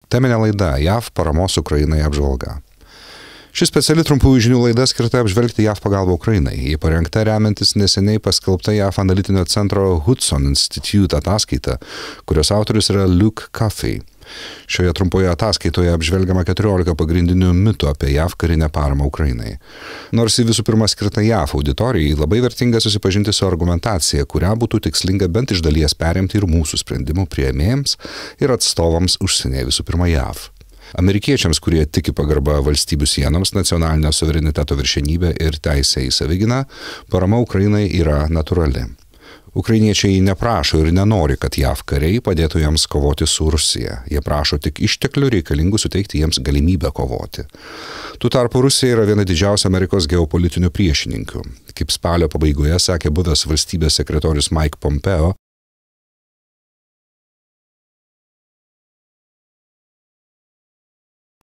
Teminė laida JAV paramos Ukrainai apžvalga. Ši speciali trumpųjų žinių laida skirta apžvelgti JAV pagalbą Ukrainai. Ji parengta remiantis neseniai paskelbta JAV analitinio centro Hudson Institute ataskaita, kurios autorius yra Luke Coffey. Šioje trumpoje ataskaitoje apžvelgiama 14 pagrindinių mitų apie JAV karinę paramą Ukrainai. Nors į visų pirma skirta JAV auditorijai, labai vertinga susipažinti su argumentacija, kurią būtų tikslinga bent iš dalies perimti ir mūsų sprendimų priėmėjams ir atstovams užsienyje, visų pirma JAV. Amerikiečiams, kurie tiki pagarbą valstybių sienoms, nacionalinio suvereniteto viršenybę ir teisę į savigyną, parama Ukrainai yra natūrali. Ukrainiečiai neprašo ir nenori, kad JAV kariai padėtų jiems kovoti su Rusija. Jie prašo tik išteklių reikalingų suteikti jiems galimybę kovoti. Tuo tarpu Rusija yra viena didžiausia Amerikos geopolitinių priešininkių. Kaip spalio pabaigoje sakė buvęs valstybės sekretorius Mike Pompeo,